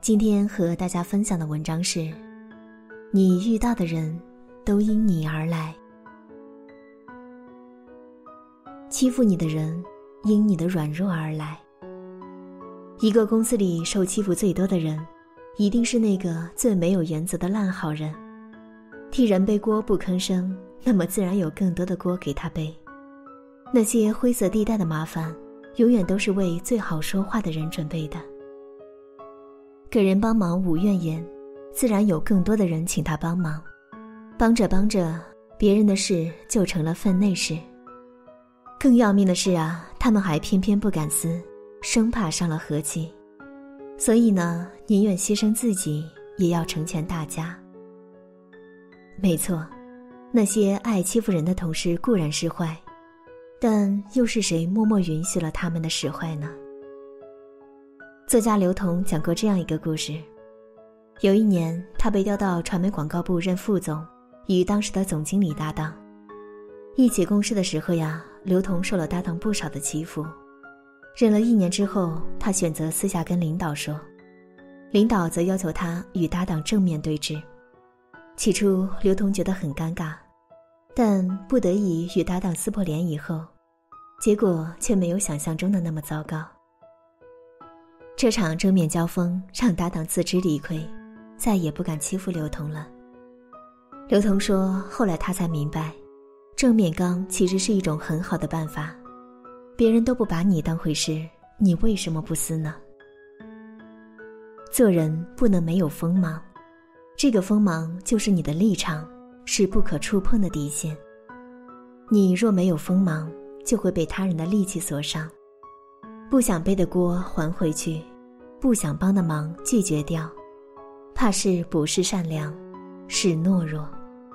今天和大家分享的文章是：你遇到的人都因你而来。欺负你的人因你的软弱而来。一个公司里受欺负最多的人，一定是那个最没有原则的烂好人。替人背锅不吭声，那么自然有更多的锅给他背。那些灰色地带的麻烦，永远都是为最好说话的人准备的。给人帮忙无怨言，自然有更多的人请他帮忙。帮着帮着，别人的事就成了分内事。更要命的是啊，他们还偏偏不敢撕，生怕伤了和气。所以呢，宁愿牺牲自己，也要成全大家。没错，那些爱欺负人的同事固然是坏，但又是谁默默允许了他们的使坏呢？作家刘同讲过这样一个故事。有一年，他被调到传媒广告部任副总，与当时的总经理搭档。一起共事的时候呀，刘同受了搭档不少的欺负。忍了1年之后，他选择私下跟领导说，领导则要求他与搭档正面对峙。起初刘同觉得很尴尬，但不得已与搭档撕破脸以后，结果却没有想象中的那么糟糕。这场正面交锋让搭档自知理亏，再也不敢欺负刘同了。刘同说，后来他才明白，正面刚其实是一种很好的办法。别人都不把你当回事，你为什么不撕呢？做人不能没有锋芒，这个锋芒就是你的立场，是不可触碰的底线。你若没有锋芒，就会被他人的戾气所伤。不想背的锅还回去，不想帮的忙拒绝掉，怕是不是善良，是懦弱。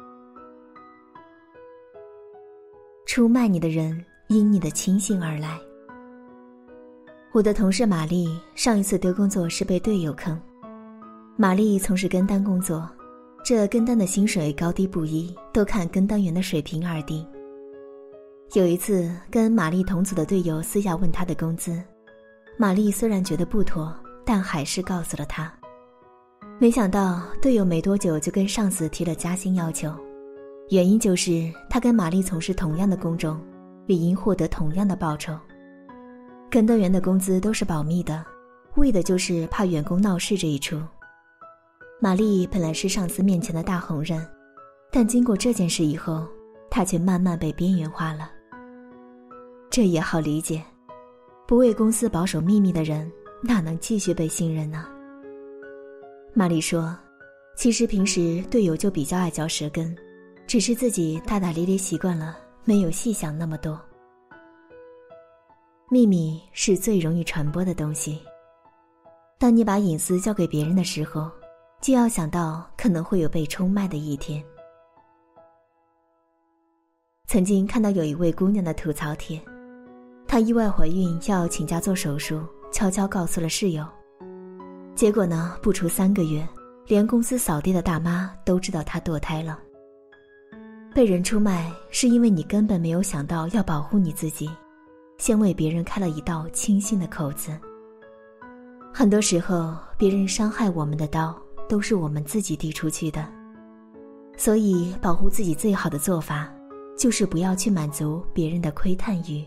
出卖你的人因你的轻信而来。我的同事玛丽上一次丢工作是被队友坑。玛丽从事跟单工作，这跟单的薪水高低不一，都看跟单员的水平而定。有一次跟玛丽同组的队友私下问她的工资，玛丽虽然觉得不妥，但还是告诉了她。没想到队友没多久就跟上司提了加薪要求，原因就是他跟玛丽从事同样的工种，理应获得同样的报酬。跟单员的工资都是保密的，为的就是怕员工闹事这一出。玛丽本来是上司面前的大红人，但经过这件事以后，她却慢慢被边缘化了。这也好理解，不为公司保守秘密的人，哪能继续被信任呢？玛丽说，其实平时队友就比较爱嚼舌根，只是自己大大咧咧习惯了，没有细想那么多。秘密是最容易传播的东西，当你把隐私交给别人的时候，就要想到可能会有被出卖的一天。曾经看到有一位姑娘的吐槽帖，她意外怀孕要请假做手术，悄悄告诉了室友。结果呢，不出3个月，连公司扫地的大妈都知道她堕胎了。被人出卖是因为你根本没有想到要保护你自己，先为别人开了一道轻信的口子。很多时候，别人伤害我们的刀都是我们自己递出去的。所以保护自己最好的做法，就是不要去满足别人的窥探欲。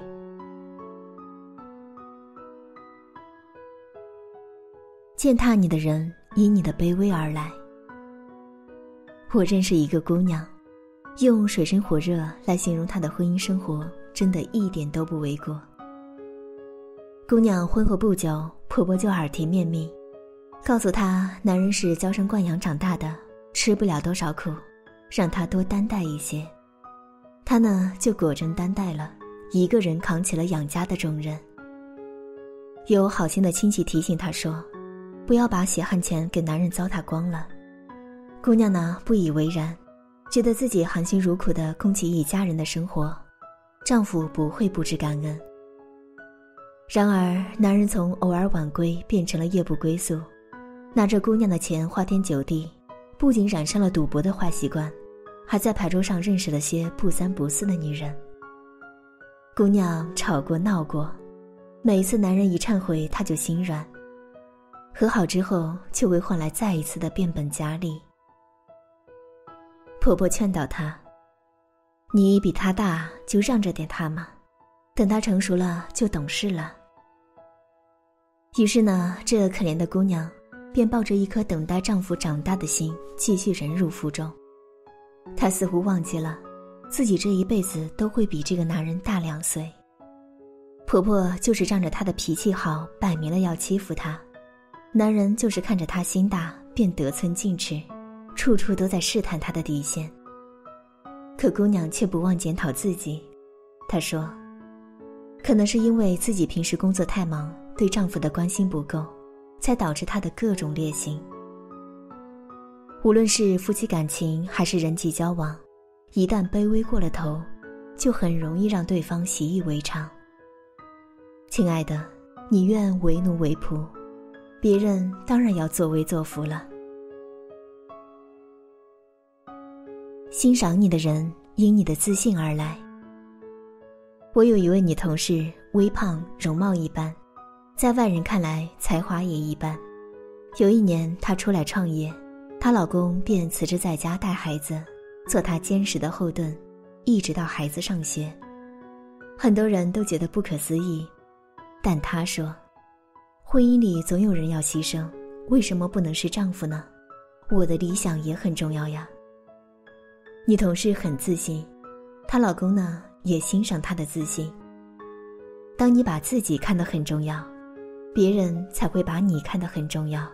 践踏你的人因你的卑微而来。我认识一个姑娘，用水深火热来形容她的婚姻生活，真的一点都不为过。姑娘婚后不久，婆婆就耳提面命，告诉她男人是娇生惯养长大的，吃不了多少苦，让她多担待一些。她呢，就果真担待了，一个人扛起了养家的重任。有好心的亲戚提醒她说，不要把血汗钱给男人糟蹋光了。姑娘呢，不以为然，觉得自己含辛茹苦地供给一家人的生活，丈夫不会不知感恩。然而男人从偶尔晚归变成了夜不归宿，拿着姑娘的钱花天酒地，不仅染上了赌博的坏习惯，还在牌桌上认识了些不三不四的女人。姑娘吵过闹过，每一次男人一忏悔她就心软。 和好之后就会换来再一次的变本加厉。婆婆劝导她，你比他大，就让着点他嘛，等他成熟了就懂事了。于是呢，这可怜的姑娘便抱着一颗等待丈夫长大的心，继续忍辱负重。她似乎忘记了自己这一辈子都会比这个男人大2岁。婆婆就是仗着她的脾气好，摆明了要欺负她，男人就是看着她心大，便得寸进尺，处处都在试探她的底线。可姑娘却不忘检讨自己，她说，可能是因为自己平时工作太忙，对丈夫的关心不够，才导致她的各种劣行。无论是夫妻感情还是人际交往，一旦卑微过了头，就很容易让对方习以为常。亲爱的，你愿为奴为仆，别人当然要作威作福了。欣赏你的人因你的自信而来。我有一位女同事，微胖，容貌一般，在外人看来才华也一般。有一年她出来创业，她老公便辞职在家带孩子，做她坚实的后盾，一直到孩子上学。很多人都觉得不可思议，但她说，婚姻里总有人要牺牲，为什么不能是丈夫呢？我的理想也很重要呀。女同事很自信，她老公呢也欣赏她的自信。当你把自己看得很重要，别人才会把你看得很重要。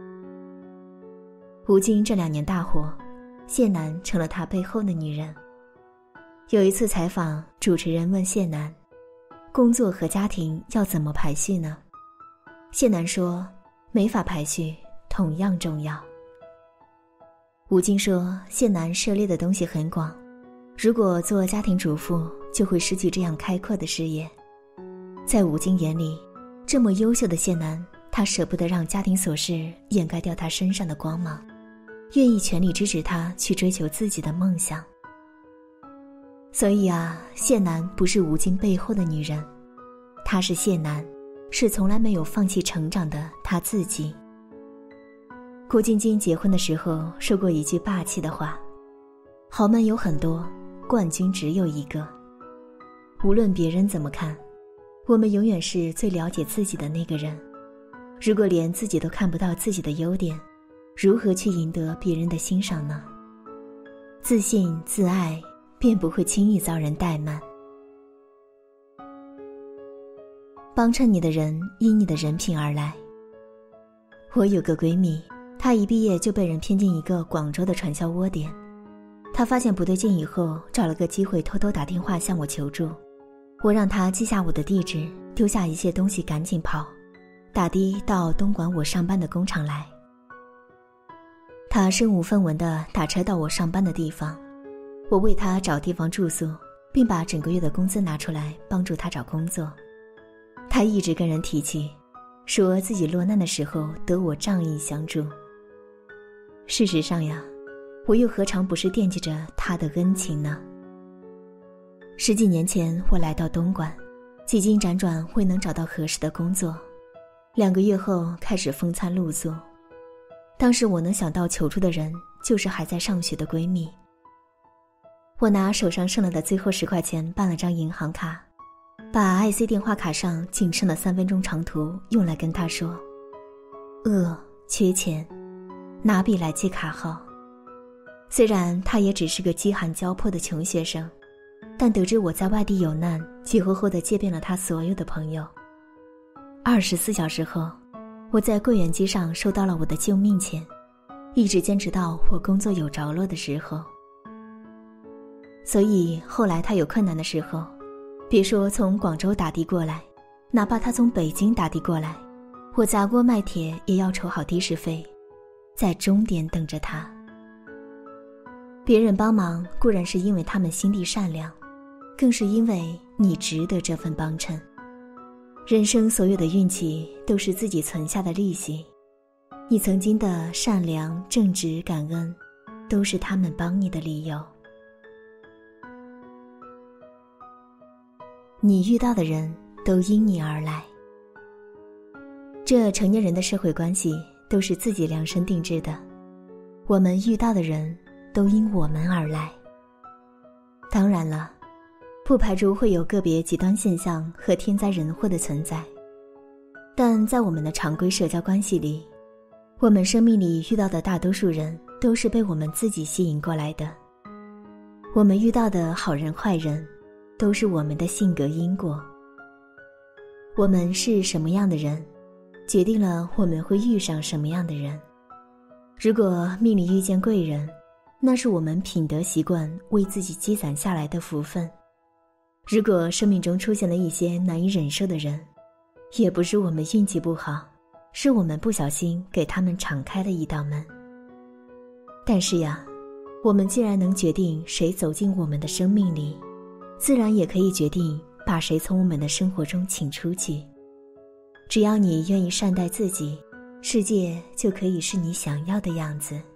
吴京这2年大火，谢楠成了他背后的女人。有一次采访，主持人问谢楠，工作和家庭要怎么排序呢？谢楠说，没法排序，同样重要。吴京说，谢楠涉猎的东西很广，如果做家庭主妇，就会失去这样开阔的视野。在吴京眼里，这么优秀的谢楠，他舍不得让家庭琐事掩盖掉他身上的光芒，愿意全力支持他去追求自己的梦想。所以啊，谢楠不是吴京背后的女人，她是谢楠，是从来没有放弃成长的她自己。郭晶晶结婚的时候说过一句霸气的话，豪门有很多，冠军只有一个。无论别人怎么看，我们永远是最了解自己的那个人。如果连自己都看不到自己的优点，如何去赢得别人的欣赏呢？自信自爱，便不会轻易遭人怠慢。帮衬你的人因你的人品而来。我有个闺蜜，她一毕业就被人骗进一个广州的传销窝点。她发现不对劲以后，找了个机会偷偷打电话向我求助。我让她记下我的地址，丢下一切东西赶紧跑，打的到东莞我上班的工厂来。她身无分文地打车到我上班的地方，我为她找地方住宿，并把整个月的工资拿出来帮助她找工作。她一直跟人提起，说自己落难的时候得我仗义相助。事实上呀，我又何尝不是惦记着她的恩情呢？10几年前我来到东莞，几经辗转未能找到合适的工作，2个月后开始风餐露宿。当时我能想到求助的人就是还在上学的闺蜜。我拿手上剩了的最后10块钱办了张银行卡，把 IC 电话卡上仅剩的3分钟长途用来跟她说，饿，缺钱，拿笔来记卡号。虽然她也只是个饥寒交迫的穷学生，但得知我在外地有难，急吼吼地借遍了她所有的朋友。24小时后，我在柜员机上收到了我的救命钱，一直坚持到我工作有着落的时候。所以后来他有困难的时候，别说从广州打的过来，哪怕他从北京打的过来，我砸锅卖铁也要筹好的士费，在终点等着他。别人帮忙固然是因为他们心地善良，更是因为你值得这份帮衬。人生所有的运气都是自己存下的利息，你曾经的善良、正直、感恩，都是他们帮你的理由。你遇到的人都因你而来。 这成年人的社会关系都是自己量身定制的，我们遇到的人都因我们而来。当然了，不排除会有个别极端现象和天灾人祸的存在，但在我们的常规社交关系里，我们生命里遇到的大多数人都是被我们自己吸引过来的。我们遇到的好人坏人都是我们的性格因果。我们是什么样的人，决定了我们会遇上什么样的人。如果命里遇见贵人，那是我们品德习惯为自己积攒下来的福分。如果生命中出现了一些难以忍受的人，也不是我们运气不好，是我们不小心给他们敞开了一道门。但是呀，我们既然能决定谁走进我们的生命里，自然也可以决定把谁从我们的生活中请出去。只要你愿意善待自己，世界就可以是你想要的样子。